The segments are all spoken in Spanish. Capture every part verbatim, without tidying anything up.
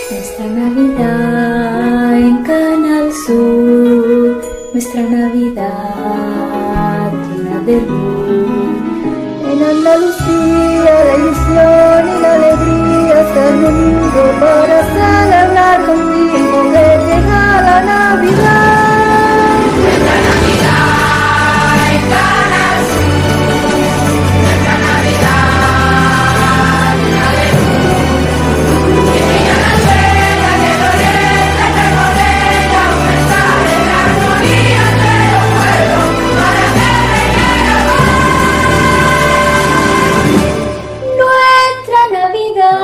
Nuestra Navidad en Canal Sur, nuestra Navidad llena de luz. En Andalucía la ilusión y la alegría se han unido para celebrar contigo que llega la Navidad. Nuestra Navidad en Canal Sur, nuestra Navidad llena de luz. Que brilla la estrella que el oriente trae con ella un mensaje de armonía entre los pueblos para que reine la paz. Nuestra Navidad.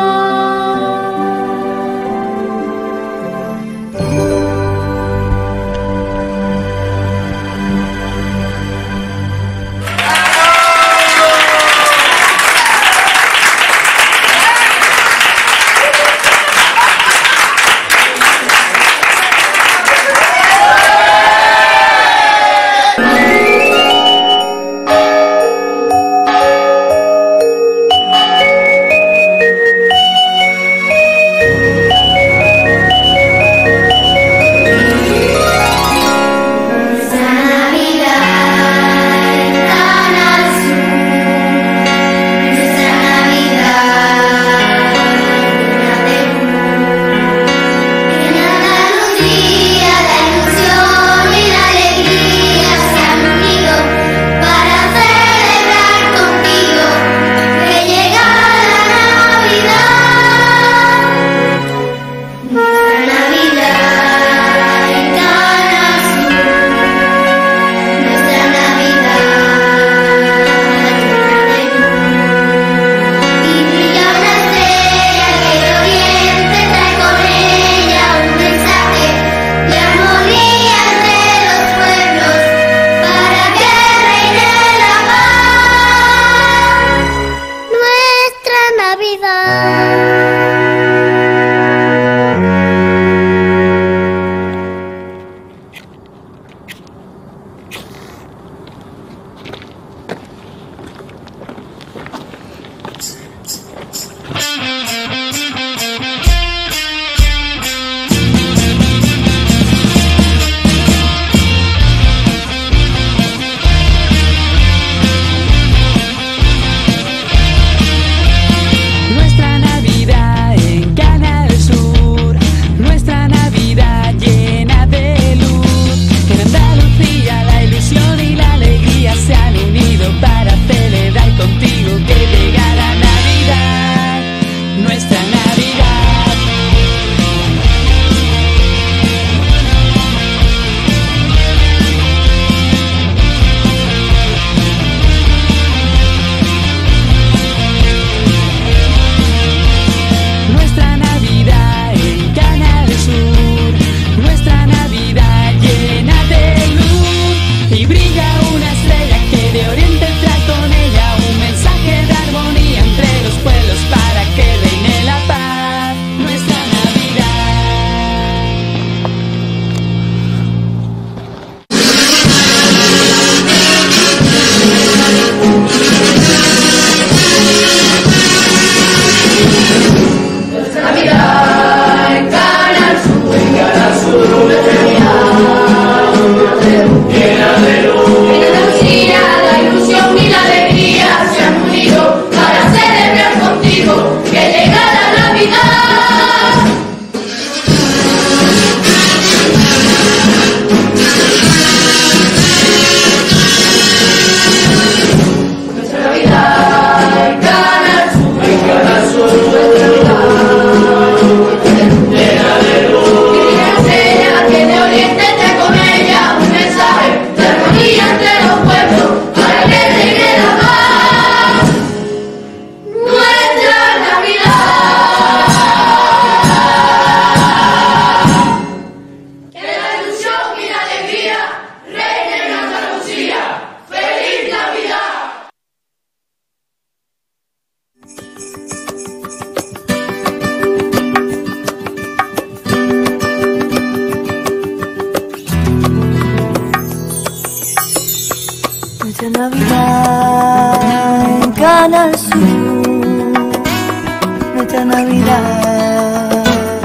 Navidad en Canal Sur, nuestra Navidad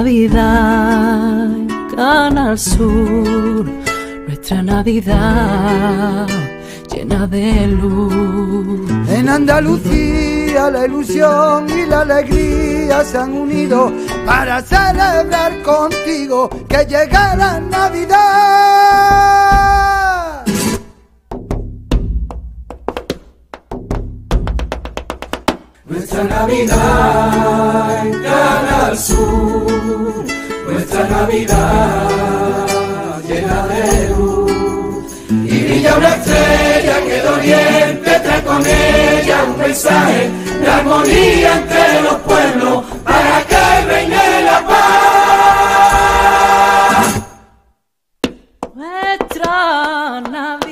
Navidad en Canal Sur, nuestra Navidad llena de luz. En Andalucía la ilusión y la alegría se han unido para celebrar contigo que llega la Navidad. Nuestra Navidad en Canal Sur, nuestra Navidad llena de luz. Y brilla una estrella que de oriente trae con ella un mensaje de armonía entre los pueblos para que reine la paz. Nuestra Navidad.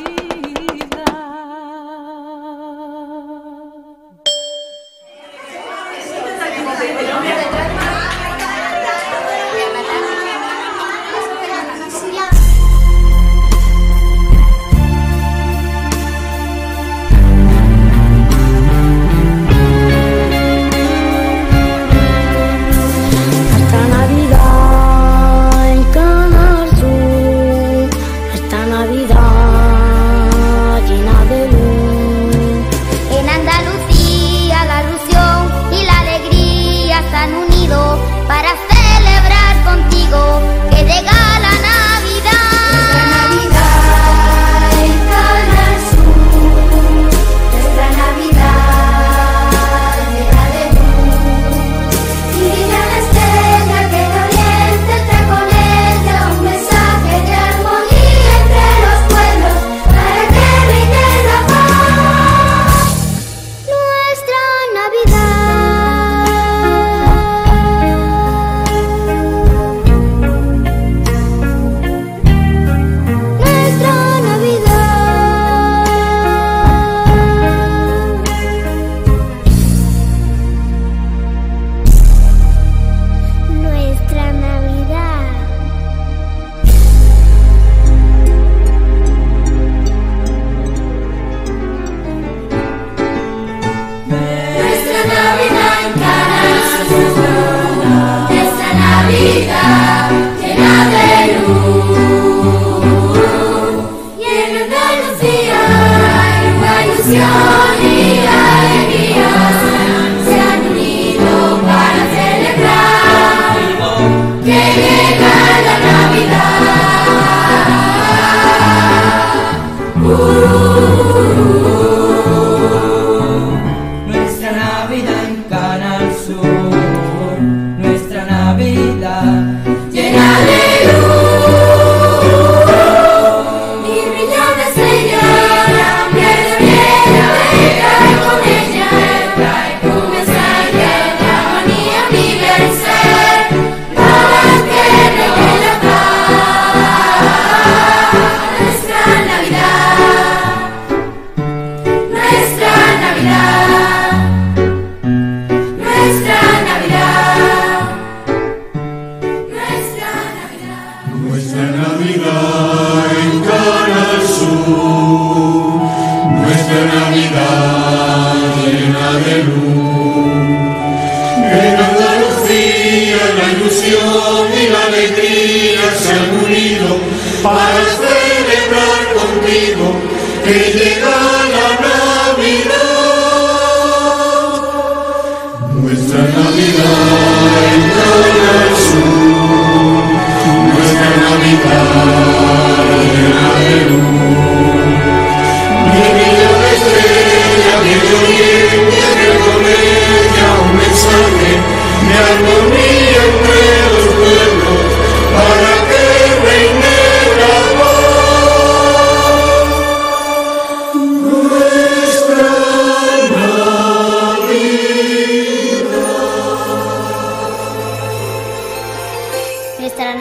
Nuestra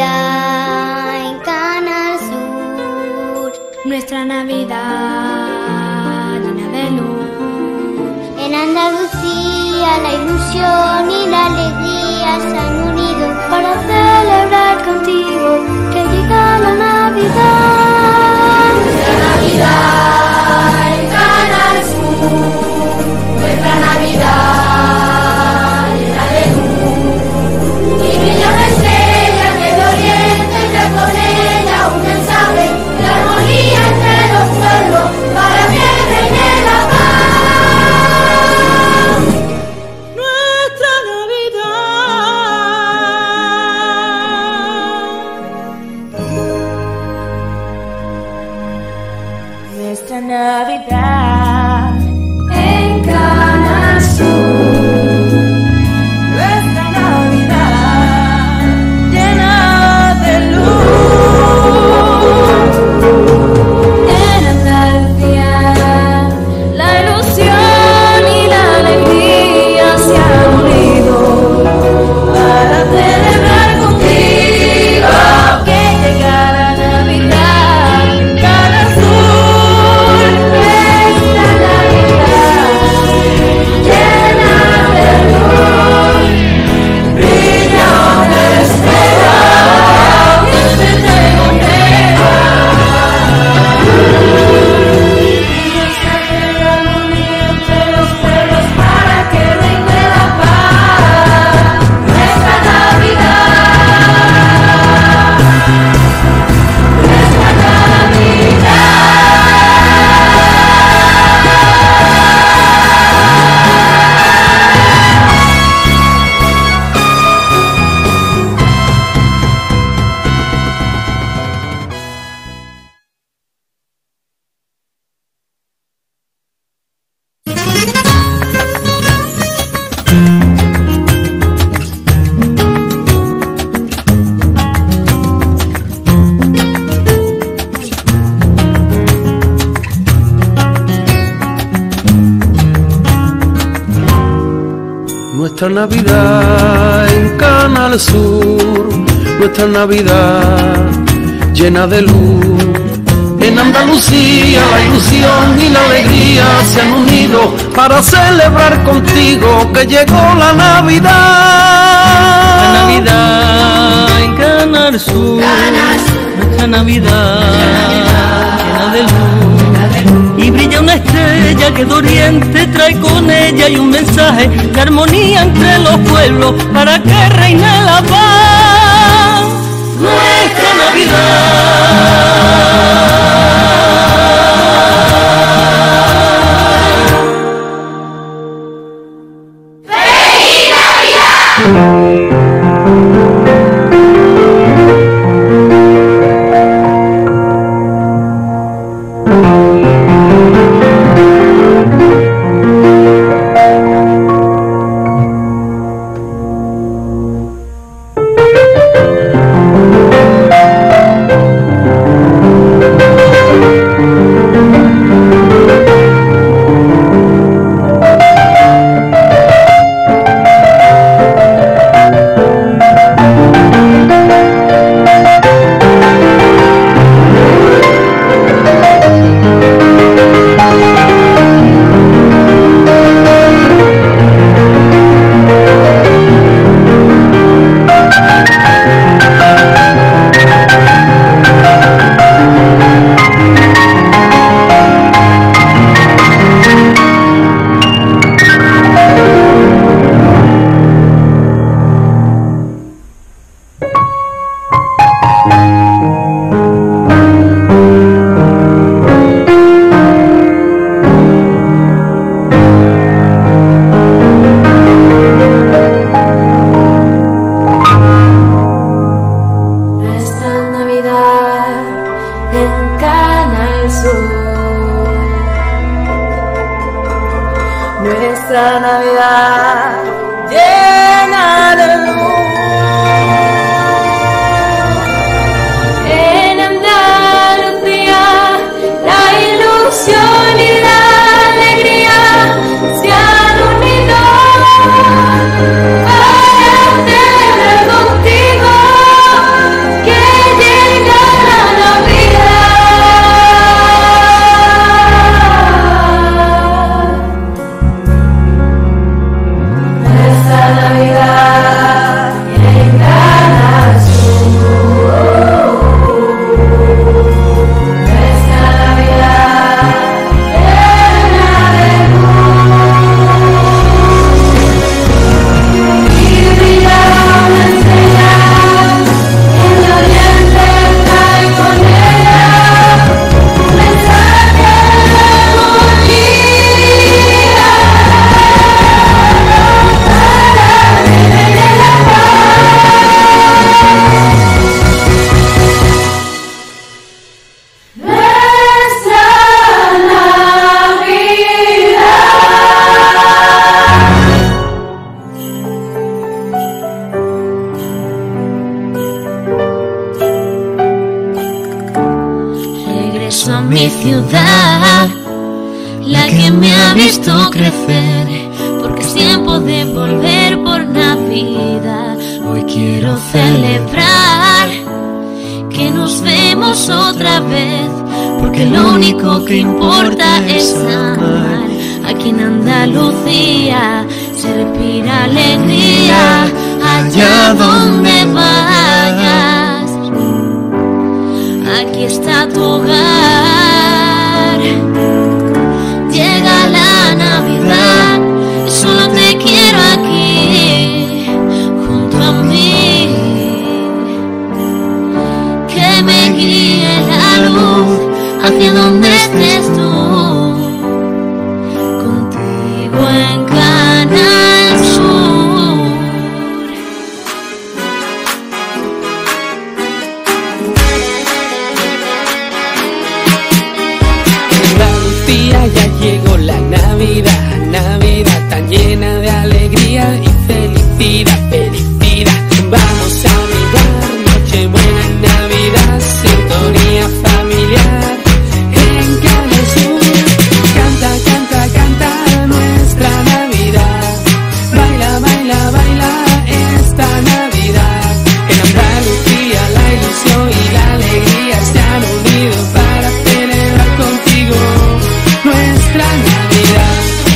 Navidad en Canal Sur, nuestra Navidad llena de luz. En Andalucía la ilusión y la alegría se han unido para celebrar contigo que llega la Navidad. Nuestra Navidad en Canal Sur, nuestra Navidad llena de luz. Y brilla Navidad en Canal Sur. Nuestra Navidad llena de luz. En Andalucía la ilusión y la alegría se han unido para celebrar contigo que llega la Navidad. Canal Sur, esta Navidad llena de luz, brilla una estrella y se te congrega. Dios hace la armonía entre los pueblos para que reine la paz. Nuestra Navidad, nuestra Navidad. Nuestra Navidad en Canal Sur, nuestra Navidad llena de luz. En Andalucía la ilusión y la alegría se han unido para celebrar contigo que llegó la Navidad. La Navidad en Canal Sur, nuestra Navidad llena de luz. Y brilla una estrella que de oriente trae con ella y un mensaje de armonía entre los pueblos para que reine la paz. Nuestra Nuestra Navidad llena de luz. En Andalucía la ilusión y la alegría se han unido para celebrar contigo que llega la Navidad. Nuestra Navidad la que me ha visto crecer, porque es tiempo de volver por Navidad. Hoy quiero celebrar que nos vemos otra vez, porque lo único que importa es amar. Aquí en Andalucía se respira alegría, allá donde vayas, aquí está tu hogar. Llega la Navidad y solo te quiero aquí, junto a mí, que me guíe la luz hacia donde estés tú, contigo en Canal Sur. Andalucía ya llegó la Navidad, Navidad tan llena de alegría y felicidad, felicidad. Vamos a brindar, Nochebuena en Navidad, sintonía familiar en Canal Sur. Canta, canta, canta nuestra Navidad, baila, baila, baila esta Navidad. En Andalucía la ilusión y la alegría se han unido para celebrar contigo nuestra Navidad.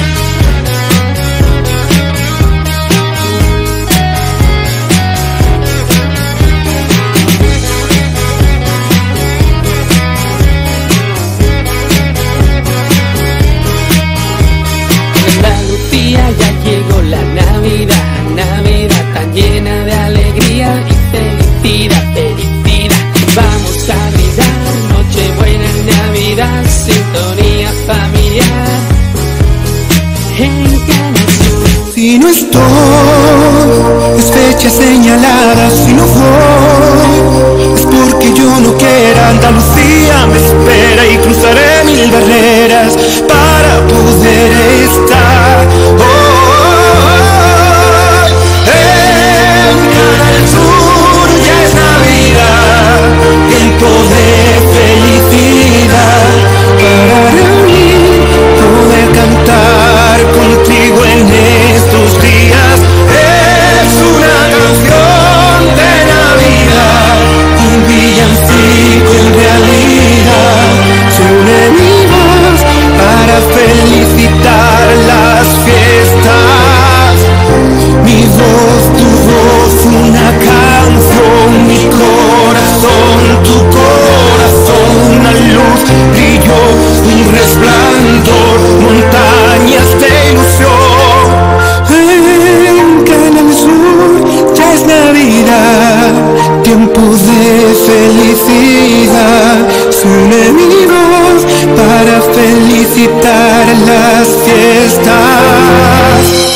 En Andalucía ya llegó la Navidad, Navidad tan llena de alegría y felicidad, felicidad. Vamos a brindar, Nochebuena en Navidad, sintonía familiar en Canal Sur. Si no estoy, es fecha señalada. Si no voy, es porque yo no quiera. Andalucía me espera y cruzaré mil barreras para poder estar. Oh, oh, oh. En Canal Sur ya es Navidad, tiempo de felicidad para reunir, poder cantar contigo en estos días. Es una canción de Navidad, un villancico en realidad. Se unen mi voz para felicitar las fiestas. Mi voz, tu voz, una canción, mi corazón, tu corazón, una luz, brillo, un resplandor, montañas de ilusión. En Canal Sur ya es Navidad, tiempo de felicidad. Se une mi voz para felicitar las fiestas.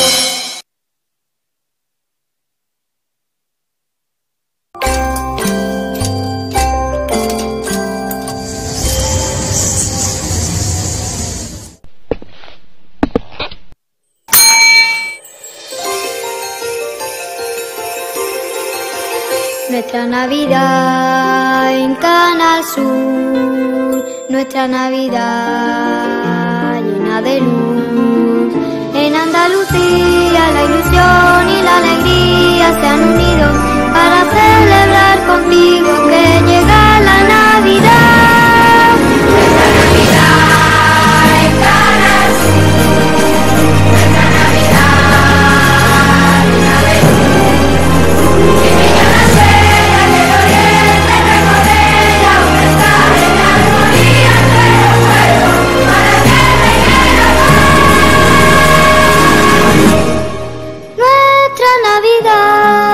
Nuestra Navidad en Canal Sur, nuestra Navidad llena de luz. En Andalucía la ilusión y la alegría se han unido para celebrar contigo que llega la Navidad. Nuestra Navidad en Canal Sur, nuestra Navidad llena de luz. Que llega la estrella del oriente, trae con ella un mensaje de armonía entre los pueblos para que reine la paz. Nuestra Navidad.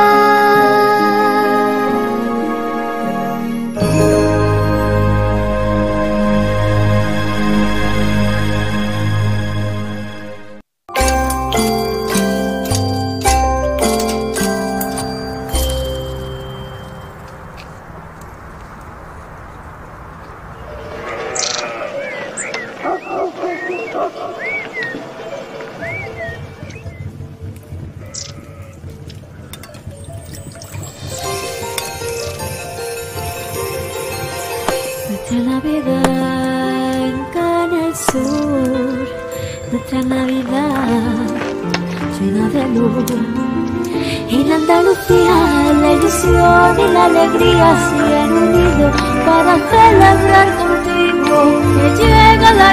Nuestra Navidad en Canal Sur. nuestra Navidad llena de luz. En Andalucía la ilusión y la alegría se han unido para celebrar contigo que llega la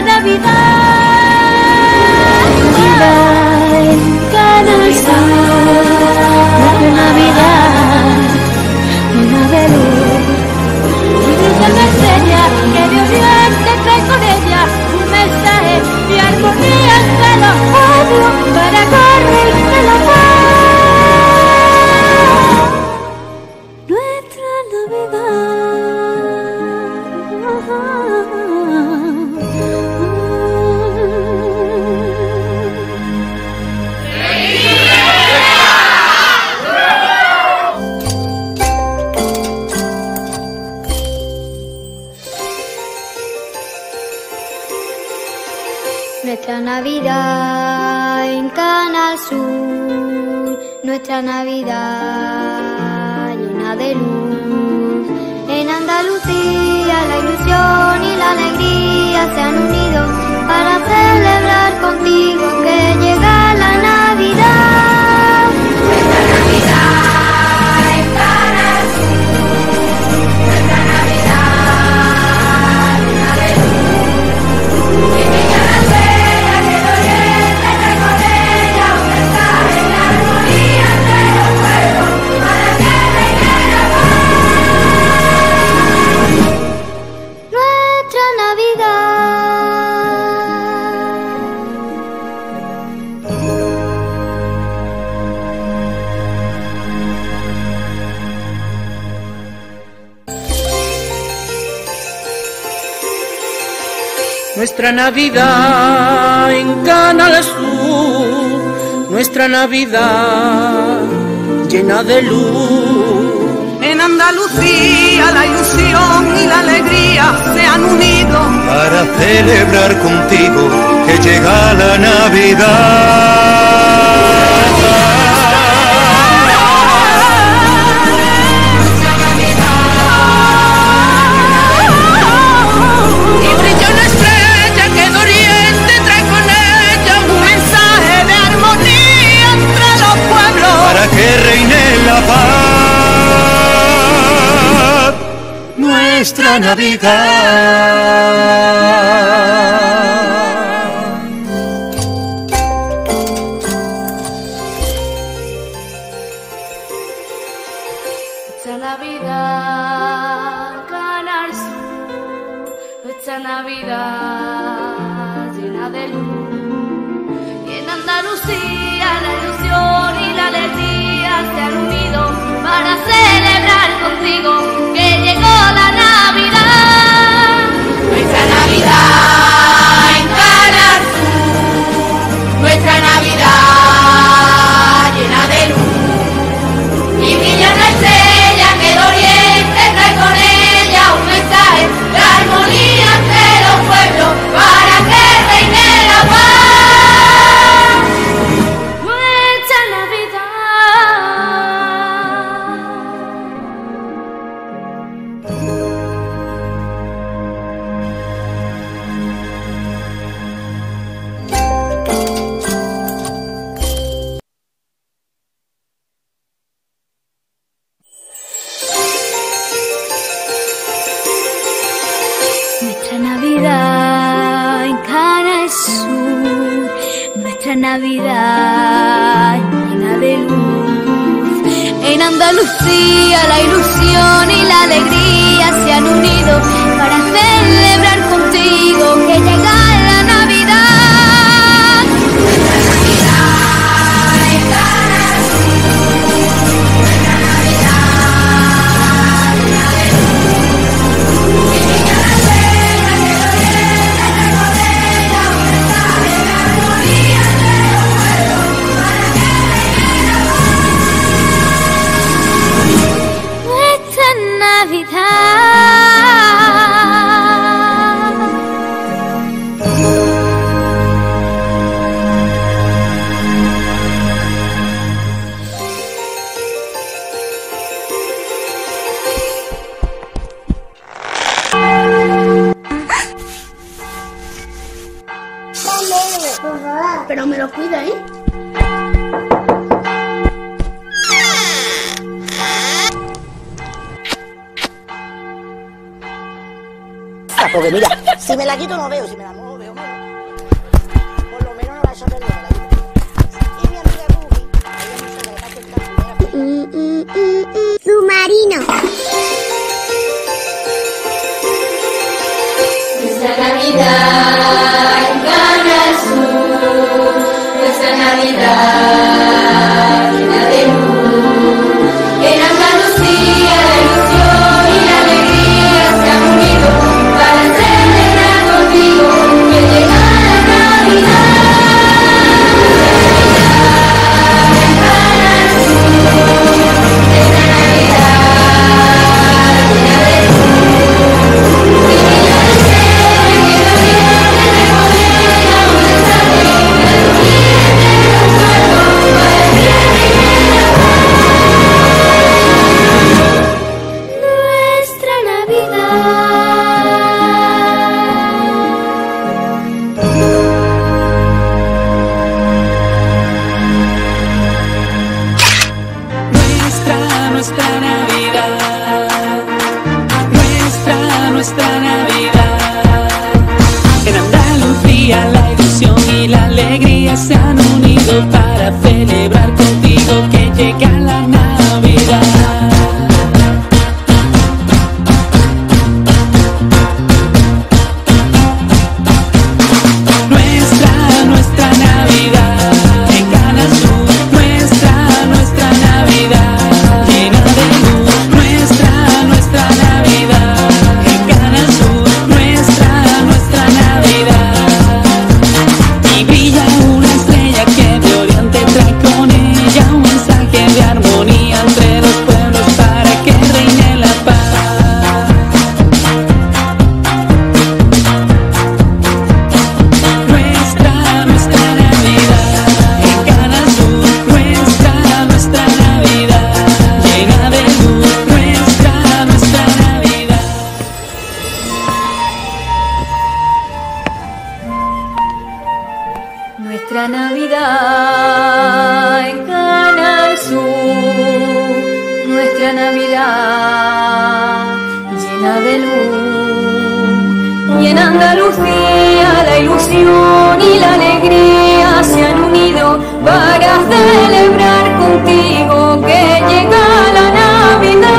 Navidad. Navidad en Canal Sur, nuestra Navidad llena de luz. Y brilla la estrella que de oriente trae con ella un mensaje de armonía entre los pueblos para corregir la paz. Nuestra Nuestra Navidad en Canal Sur, nuestra Navidad llena de luz. En Andalucía la ilusión y la alegría se han unido para celebrar contigo que llega la Navidad. Nuestra Navidad en Canal Sur, nuestra Navidad llena de luz. Y brilla la estrella que de oriente trae con ella un mensaje de armonía entre los pueblos para que reine la paz. Nuestra Navidad. Nuestra Navidad en Canal Sur, nuestra Navidad llena de luz. En Andalucía la ilusión y la alegría se han unido para celebrar contigo que llega la Navidad. Y brilla una estrella que de oriente trae con ella un mensaje de armonía entre los pueblos Para que reine la paz. Nuestra Navidad. Nuestra Navidad, Canal Sur, nuestra Navidad llena de luz. Y en Andalucía la ilusión y la alegría se han unido para celebrar contigo que llegó la Navidad. Nuestra Navidad en Canal Sur, nuestra Navidad llena de luz. Y brilla una estrella que de oriente trae con ella un mensaje de armonía entre los pueblos para que reine la paz. Nuestra Navidad. Nuestra Navidad en Canal Sur, nuestra Navidad llena de luz. En Andalucía la ilusión y la alegría se han unido para celebrar contigo que llega la Navidad. Nuestra Navidad en Canal Sur, nuestra Navidad llena de luz. Y brilla la estrella que de oriente trae con ella un mensaje de armonía entre los pueblos para que reine la paz. Nuestra Navidad. Pero me lo cuida, ¿eh? Porque mira, si me la quito no veo, si me la muevo veo mal. Por lo menos no la he hecho perder, me la quito. Y mi amiga Cookie, ella no se le va a quitar primera. Submarino. Nuestra Navidad en Canal Sur, nuestra Navidad llena de luz. En Andalucía la ilusión y la alegría se han unido para celebrar contigo que llega la Navidad. En Canal Sur, nuestra Navidad llena de luz. Y la se han unido para celebrar contigo que llega la Navidad. Nuestra, nuestra Navidad en Canal Sur, nuestra, nuestra Navidad llena de luz. Nuestra, nuestra Navidad en Canal Sur, nuestra, nuestra Navidad. Y brilla una estrella que de oriente trae con ella un mensaje de armonía entre los pueblos para que reine la paz. Nuestra, nuestra Navidad en Canal Sur, nuestra, nuestra Navidad llena de luz. Nuestra, nuestra Navidad. Nuestra Navidad en Canal Sur, nuestra Navidad llena de luz. Y en Andalucía la ilusión y la alegría se han unido para celebrar contigo que llega la Navidad.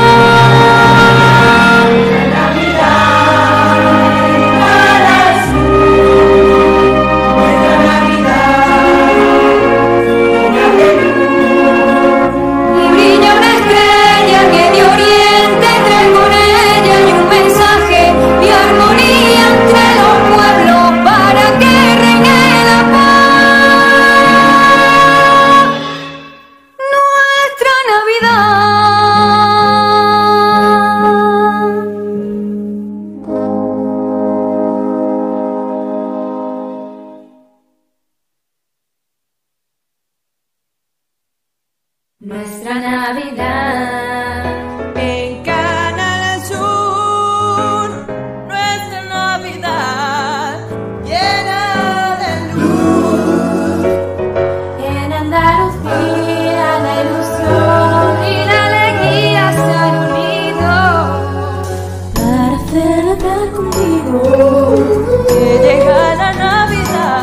Nuestra Navidad En Canal Sur, nuestra Navidad llena de luz. en Andalucía la ilusión y la alegría se han unido para celebrar contigo Que llega la Navidad.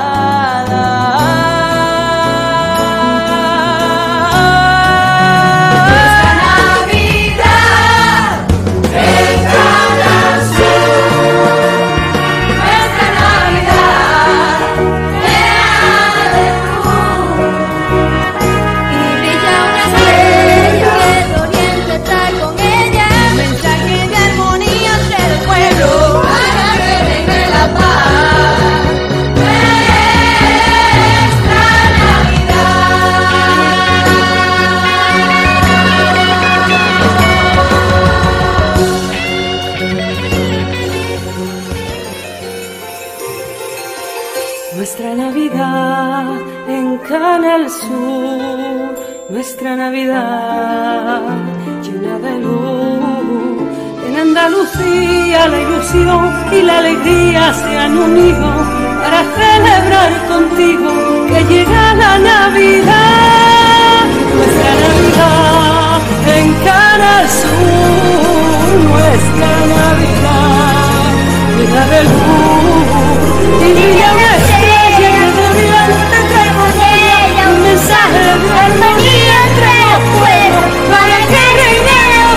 Nuestra Navidad en Canal Sur, nuestra Navidad llena de luz. En Andalucía la ilusión y la alegría se han unido para celebrar contigo que llega la Navidad, nuestra Navidad en Canal Sur, nuestra Navidad llena de luz y brilla una estrella que de brillante trae con ella un mensaje de armonía entre los pueblos para que reine la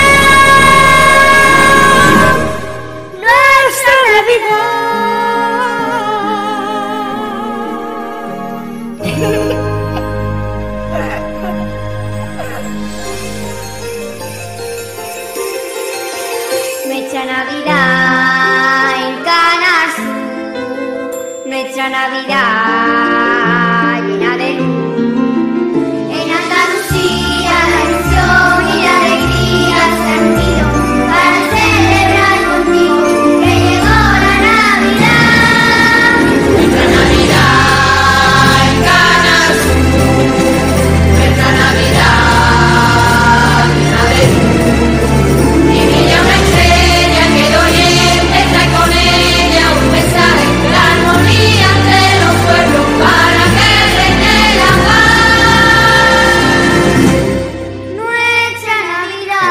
paz, nuestra Navidad. Nuestra Navidad en Canal Sur, nuestra Navidad llena de luz. En Andalucía la ilusión y la alegría se han unido para celebrar contigo que llegó la Navidad. Nuestra Navidad en Canal Sur, nuestra Navidad llena de luz. Y brilla una estrella que de oriente trae con ella un mensaje de armonía entre los pueblos para que reine la paz. Nuestra Navidad.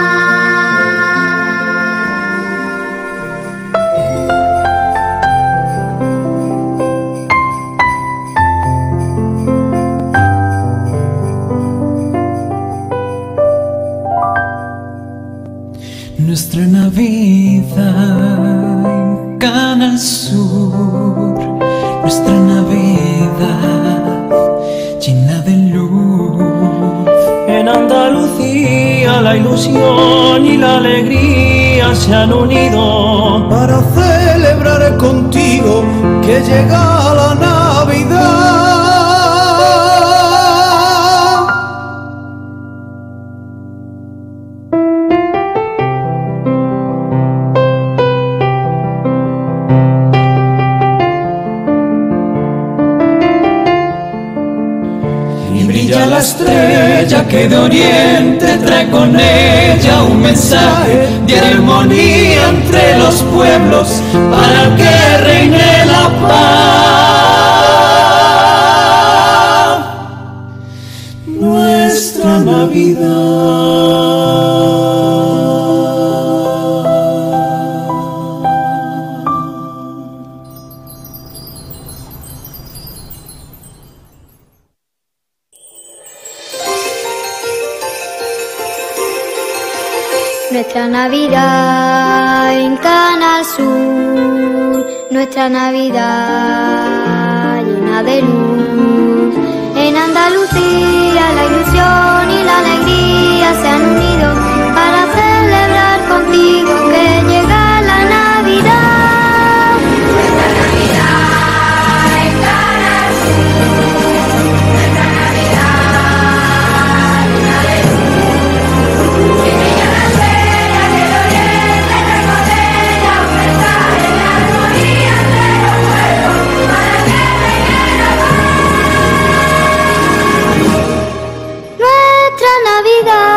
Nuestra Navidad en Canal Sur, nuestra Navidad llena de luz. En Andalucía la ilusión y la alegría se han unido para celebrar contigo que llega la Navidad. Y brilla la estrella que de oriente trae con ella un mensaje de armonía entre los pueblos para que reine la paz, nuestra Navidad. Nuestra Navidad en Canal Sur, nuestra Navidad llena de luz. En Andalucía la ilusión y la alegría se han unido para celebrar contigo que llega la Navidad. Nuestra Navidad en Canal Sur, nuestra Navidad llena de luz. Y brilla la estrella que de oriente trae con ella un mensaje de armonía entre los pueblos para que reine la paz. Nuestra Navidad.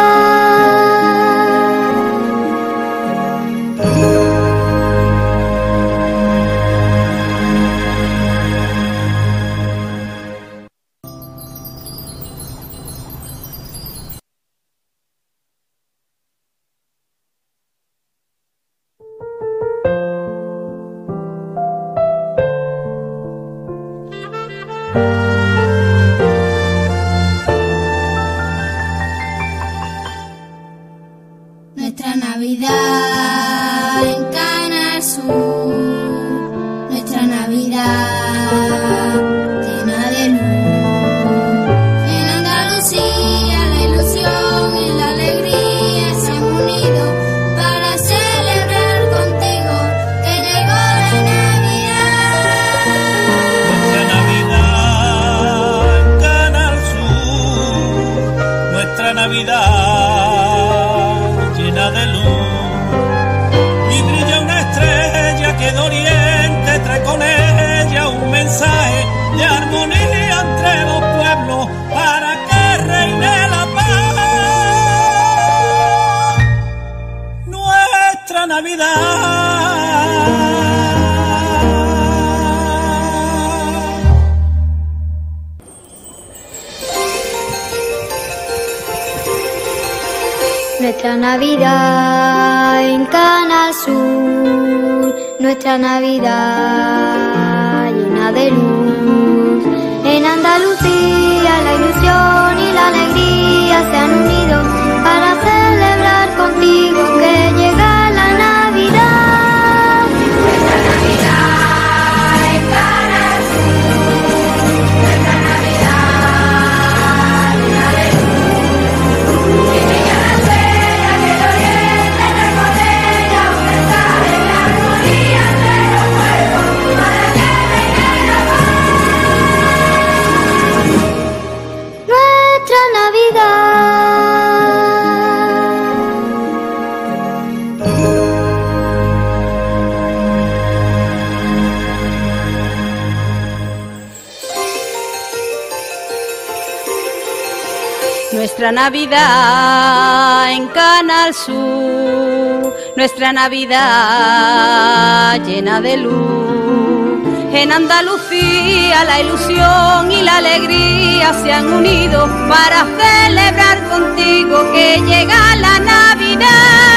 Nuestra Navidad en Canal Sur, nuestra Navidad llena de luz. En Andalucía la ilusión y la alegría se han unido para celebrar contigo que llegó la Navidad. Nuestra Navidad en Canal Sur, nuestra Navidad llena de luz, y brilla una estrella que de oriente trae con ella un mensaje de armonía entre los pueblos para que reine la paz, nuestra Navidad. Nuestra Navidad en Canal Sur, nuestra Navidad llena de luz. En Andalucía la ilusión y la alegría se han unido para celebrar contigo que llega la Navidad. Nuestra Navidad en Canal Sur, nuestra Navidad llena de luz. Y brilla la estrella que el oriente trae con ella un mensaje de armonía entre los pueblos para que reine la paz. Nuestra Navidad. Nuestra Navidad en Canal Sur, nuestra Navidad llena de luz. En Andalucía la ilusión y la alegría se han unido para celebrar contigo que llega la Navidad.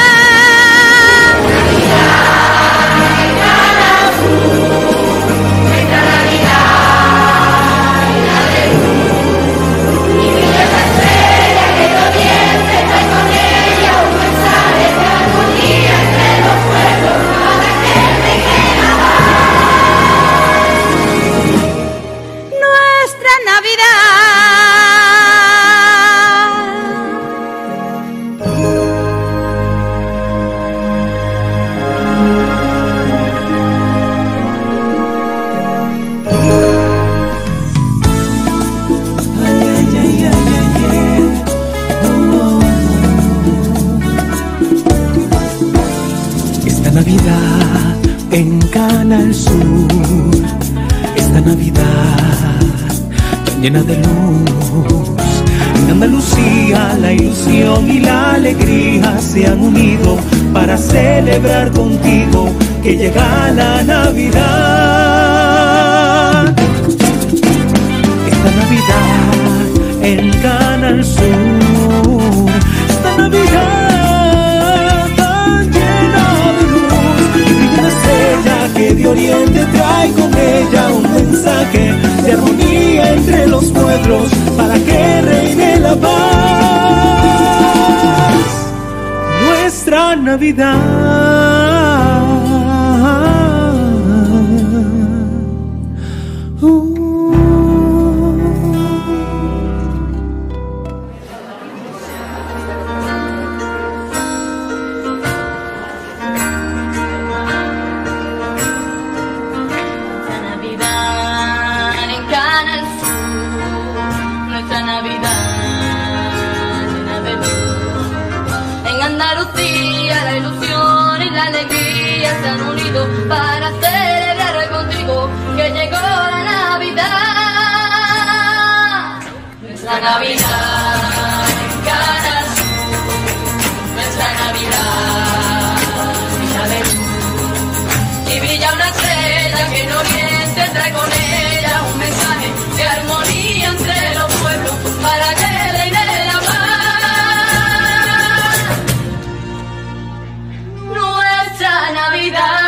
Navidad en Canal Sur, esta Navidad tan llena de luz. En Andalucía la ilusión y la alegría se han unido para celebrar contigo que llega la Navidad. Esta Navidad en Canal Sur, esta Navidad que de oriente trae con ella un mensaje de armonía entre los pueblos para que reine la paz. Nuestra Navidad. Uh. Andalucía, la ilusión y la alegría se han unido para celebrar contigo que llegó la Navidad. Nuestra Navidad en Canal Sur, nuestra Navidad llena de luz. Y brilla una estrella que en Oriente trae con ella un mensaje de armonía entre los pueblos para que reine la paz. Navidad.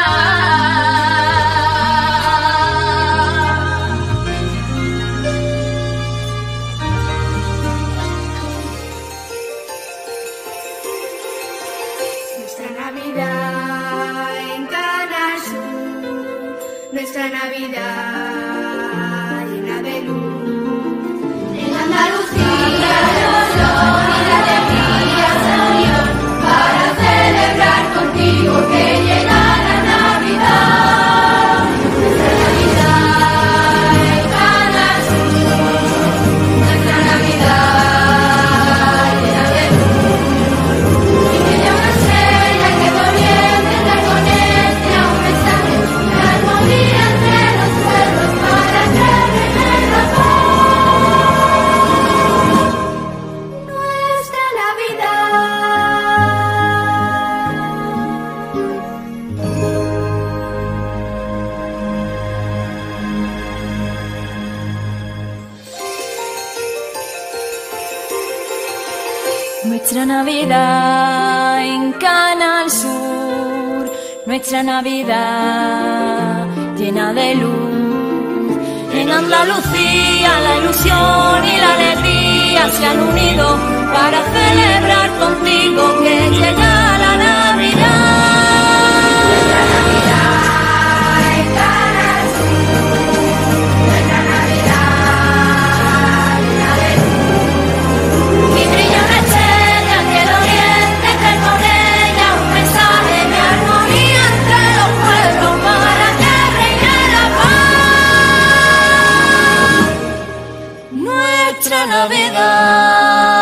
Nuestra Navidad en Canal Sur, nuestra Navidad llena de luz. En Andalucía la ilusión y la alegría se han unido para celebrar contigo que llega la Navidad. Nuestra Navidad en Canal Sur, nuestra Navidad llena de luz. Y brilla una estrella que el oriente trae con ella un mensaje de armonía entre los pueblos para que reine la paz. Nuestra Navidad.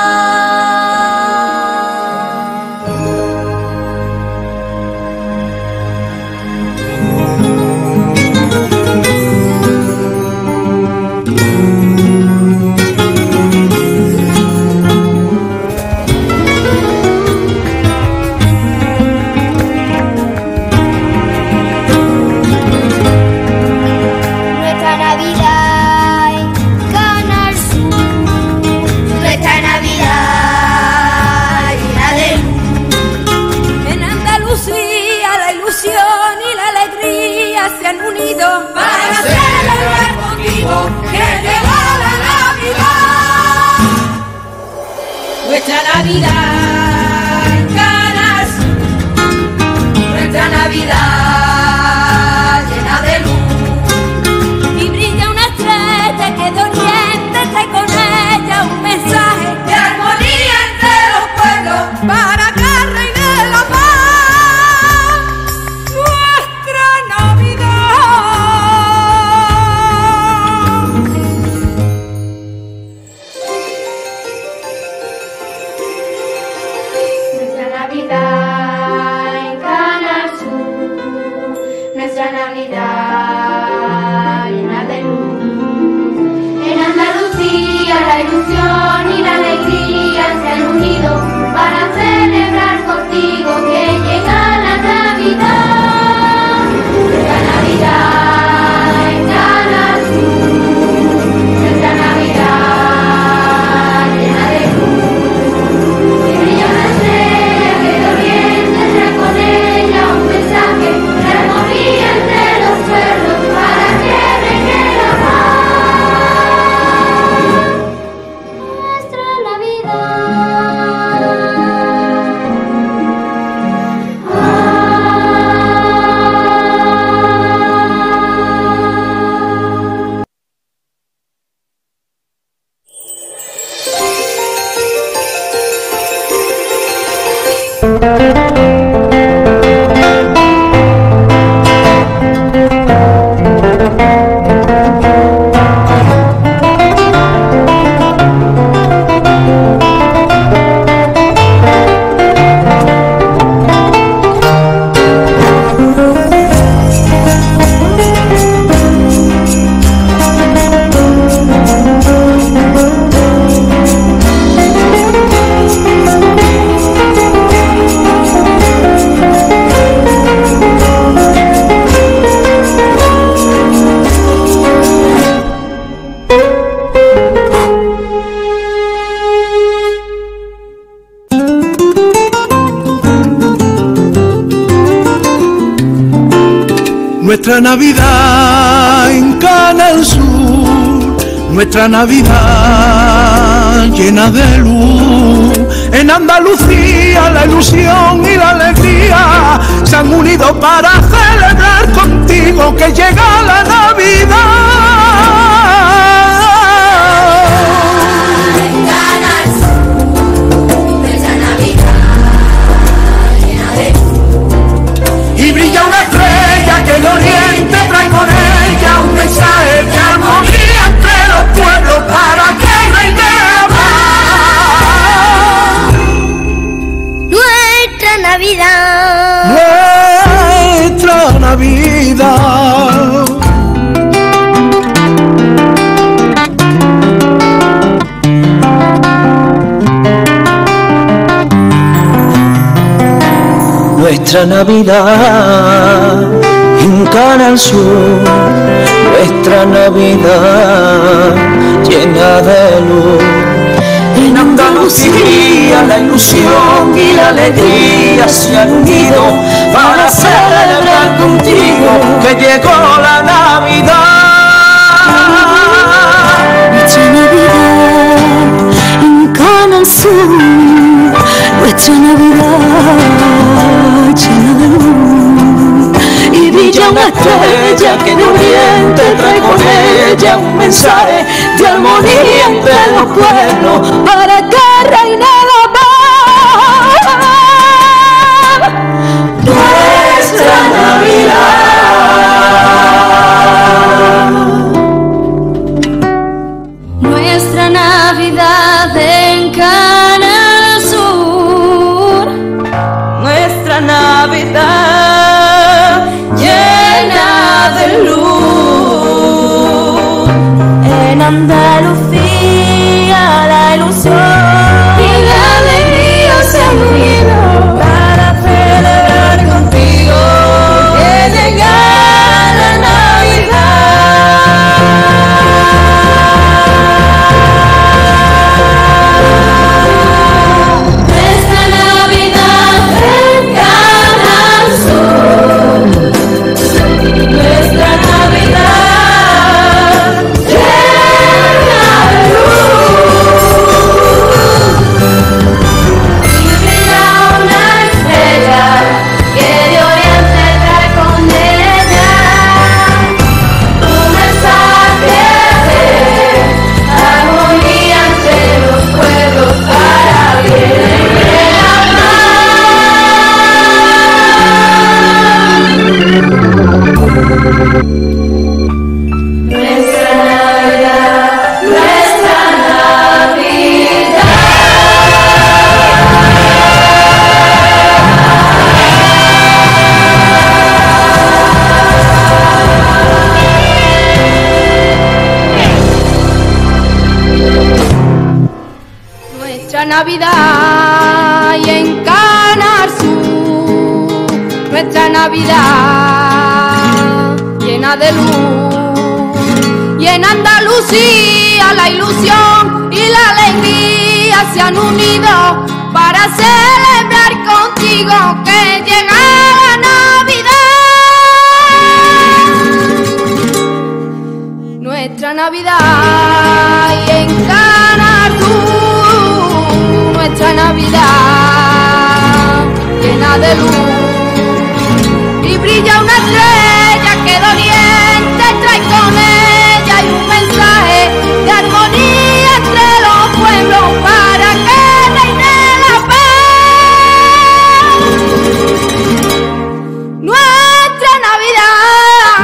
Para celebrar contigo que llegó la Navidad. Nuestra Navidad en Canal Sur, nuestra Navidad llena de luz. Y brilla una estrella que de oriente trae con ella un mensaje de armonía entre los pueblos para que reine la paz. Navidad llena de luz. En Andalucía la ilusión y la alegría se han unido para celebrar contigo que llega la Navidad. Nuestra Navidad en Canal Sur, nuestra Navidad llena de luz. Y brilla una estrella que de oriente trae con ella un mensaje de armonía entre los pueblos para que reine la paz. Nuestra Nuestra Navidad en Canal Sur, nuestra Navidad llena de luz. En Andalucía la ilusión y la alegría se han unido para celebrar contigo que llega la Navidad. Y brilla una estrella que el oriente trae con ella un mensaje de armonía entre los pueblos para que reine la paz. Nuestra Navidad. Nuestra Navidad. Nuestra Navidad en Canal Sur, nuestra Navidad llena de luz. En Andalucía la ilusión y la alegría se han unido para celebrar contigo que llegó la Navidad. Nuestra Navidad en Canal Sur, nuestra Navidad llena de luz, y brilla una estrella que de oriente trae con ella un mensaje de armonía entre los pueblos para que reine la paz. Nuestra Navidad. Nuestra Navidad en Canal Sur, Nuestra Navidad llena de luz. en Andalucía la ilusión y la alegría se han unido Para celebrar contigo que llega la Navidad. Nuestra Navidad en Canal Sur, Nuestra Navidad llena de luz. y brilla una estrella que de oriente trae con ella un mensaje de armonía entre los pueblos para bien de la paz. Nuestra Navidad, nuestra Navidad. Nuestra Navidad y en Canal Sur, nuestra Navidad llena de luz. Y en Andalucía la ilusión y la alegría se han unido para celebrar contigo que llega la Navidad. Nuestra Navidad y en Canal Sur, nuestra Navidad llena de luz, y brilla una estrella que de oriente trae con ella y un mensaje de armonía entre los pueblos para que reine la paz. Nuestra Navidad.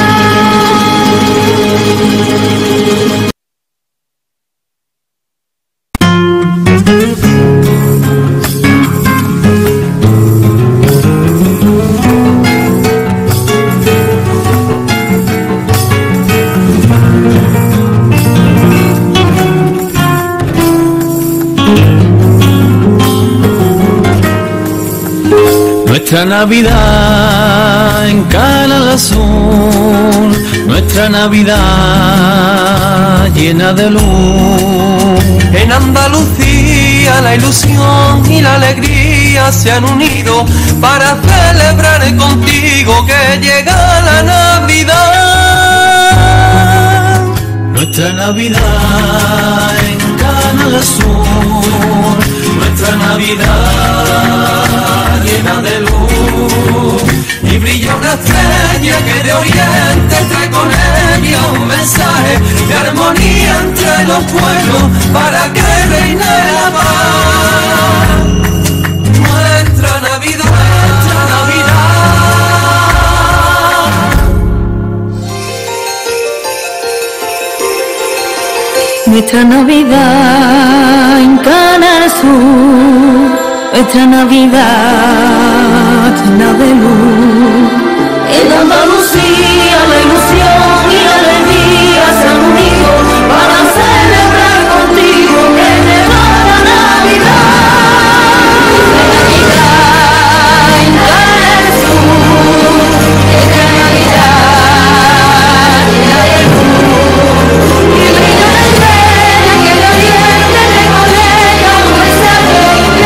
Nuestra Navidad en Canal Azul, nuestra Navidad llena de luz. En Andalucía la ilusión y la alegría se han unido para celebrar contigo que llega la Navidad. Nuestra Navidad en Canal Azul, nuestra Navidad llena de luz, y brilla una estrella que de oriente trae con ella un mensaje de armonía entre los pueblos para que reine la paz. Nuestra Navidad, nuestra Navidad. Nuestra Navidad en Canal Sur, nuestra Navidad llena de luz. En Andalucía la ilusión y la alegría se han unido para celebrar contigo que llega la Navidad. Navidad en Canal Sur, nuestra Navidad llena de luz. Y brilla una estrella que de oriente trae con ella un mensaje de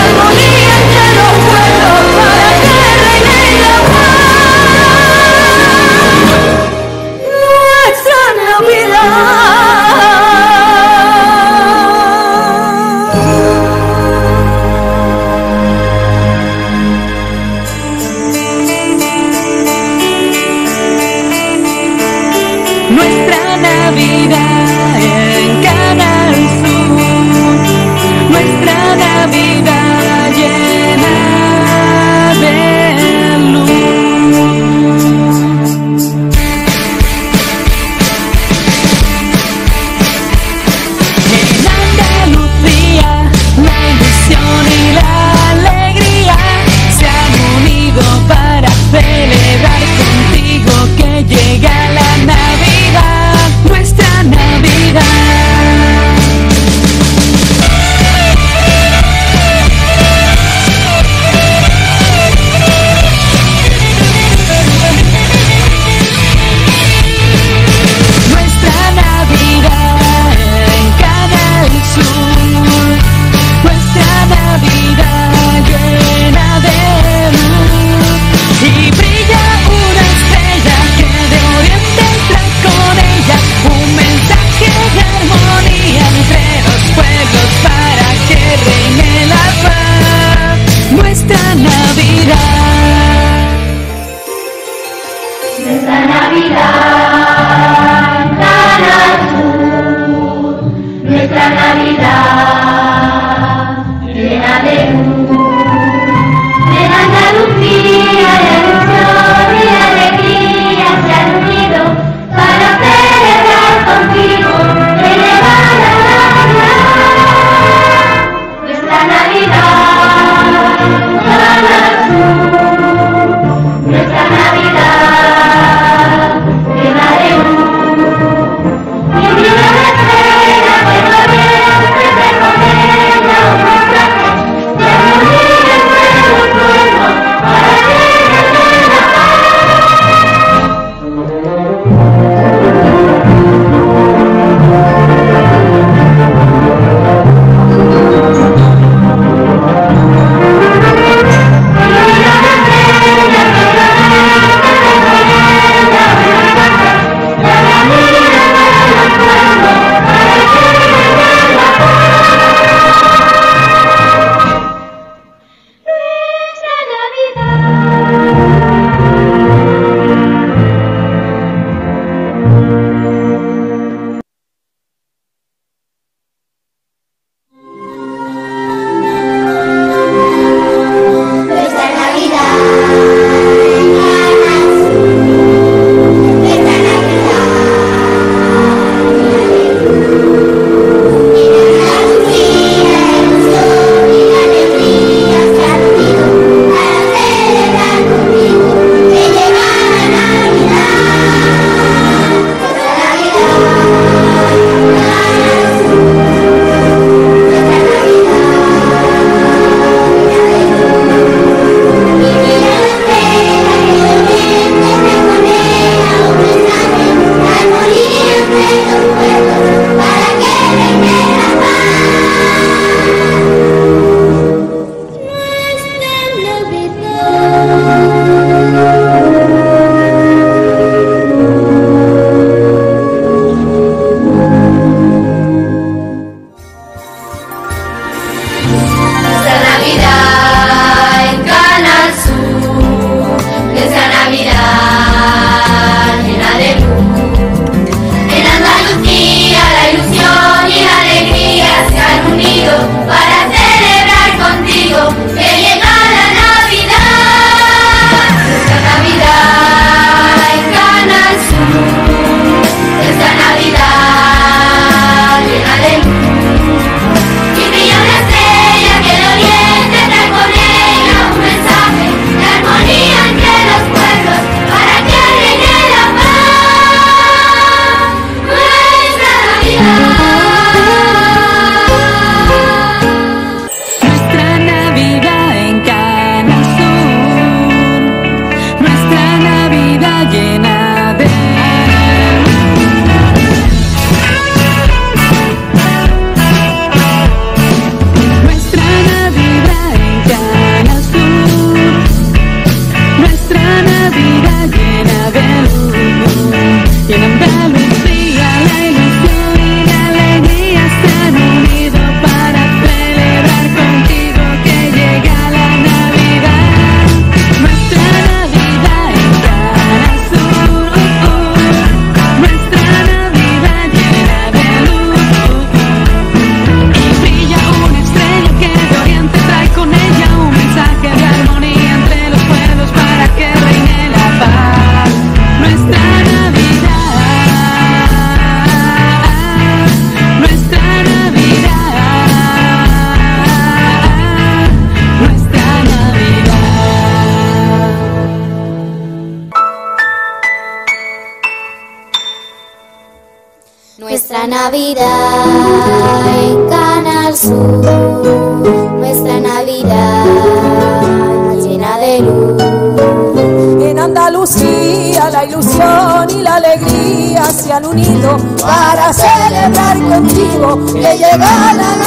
Nuestra Navidad en Canal Sur, nuestra Navidad llena de luz. En Andalucía la ilusión y la alegría se han unido para celebrar contigo que llega la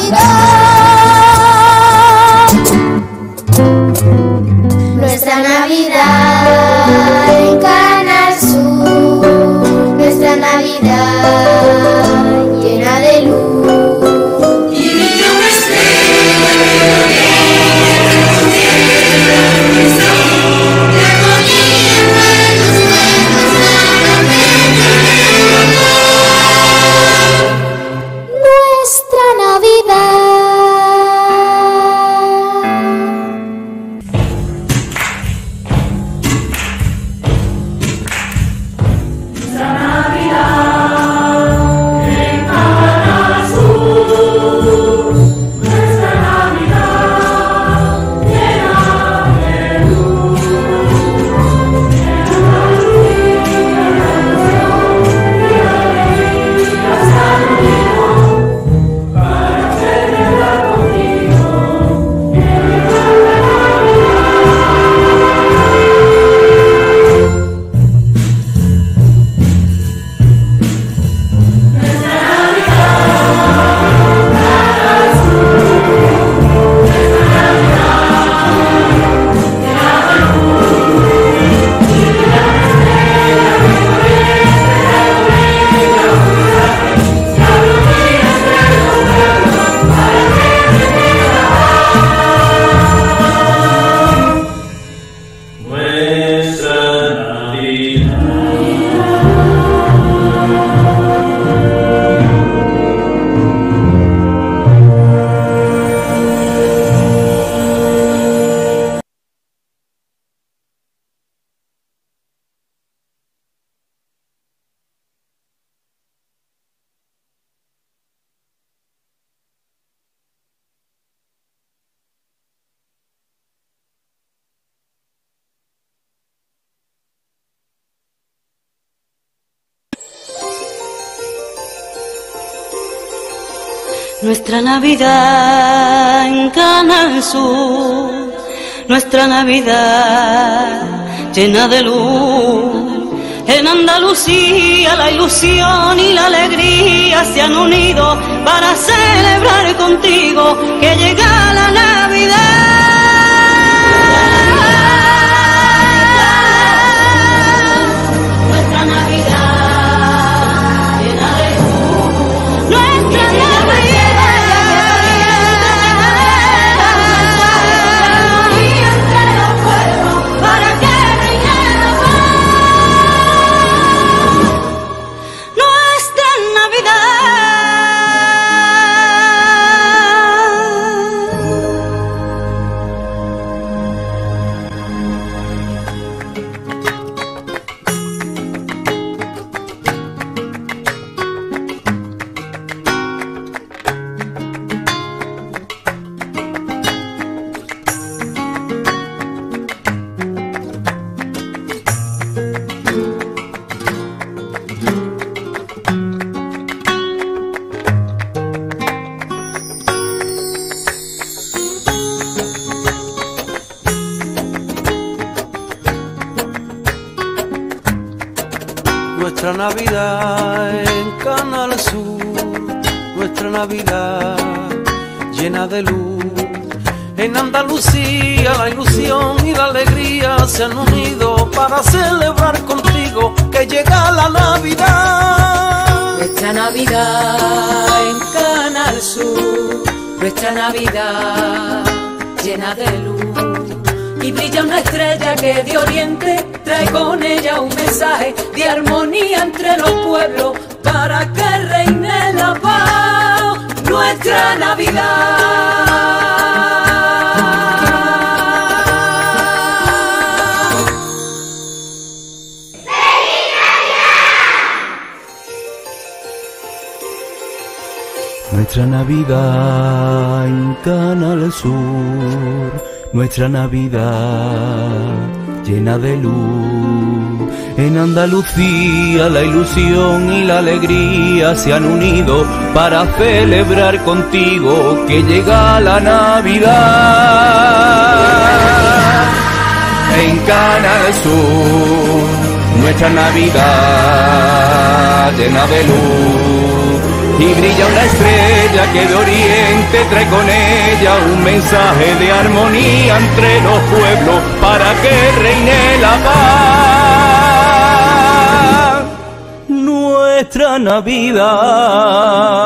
Navidad. Nuestra Navidad en Canal Sur, nuestra Navidad llena de luz. Y brilla una estrella que nuestra Navidad. Nuestra Navidad en Canal Sur, nuestra Navidad llena de luz. En Andalucía la ilusión y la alegría se han unido para celebrar contigo que llega la Navidad. Nuestra Navidad llena de luz, nuestra Navidad. Nuestra Navidad en Canal Sur, nuestra Navidad llena de luz. En Andalucía la ilusión y la alegría se han unido para celebrar contigo que llega la Navidad. Nuestra Navidad en Canal Sur, nuestra Navidad llena de luz. Y brilla una estrella que de oriente trae con ella un mensaje de armonía entre los pueblos para que reine la paz. Nuestra Navidad. Nuestra Navidad en Canal Sur, nuestra Navidad llena de luz. En Andalucía la ilusión y la alegría se han unido para celebrar contigo que llega la Navidad. En Canal Sur, nuestra Navidad llena de luz, y brilla una estrella que de oriente trae con ella un mensaje de armonía entre los pueblos para que reine la paz. Nuestra Navidad